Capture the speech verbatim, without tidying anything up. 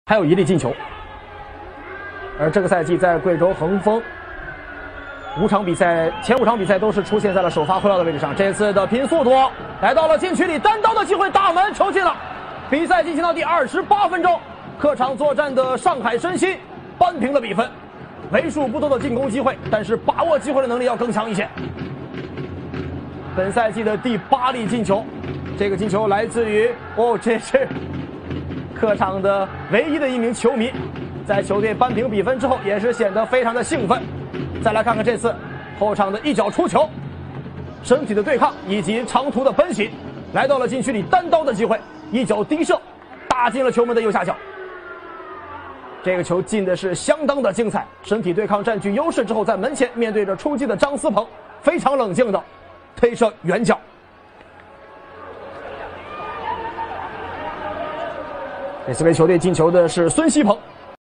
还有一粒进球。而这个赛季在贵州恒丰，五场比赛前五场比赛都是出现在了首发后腰的位置上。这次的拼速度来到了禁区里，单刀的机会，大门球进了。比赛进行到第二十八分钟，客场作战的上海申鑫扳平了比分。为数不多的进攻机会，但是把握机会的能力要更强一些。本赛季的第八粒进球，这个进球来自于哦，这是客场的唯一的一名球迷，在球队扳平比分之后，也是显得非常的兴奋。再来看看这次后场的一脚出球，身体的对抗以及长途的奔袭，来到了禁区里，单刀的机会，一脚低射，打进了球门的右下角。这个球进的是相当的精彩，身体对抗占据优势之后，在门前面对着出击的张思鹏，非常冷静的推射远角。这次为球队进球的是孙锡鹏，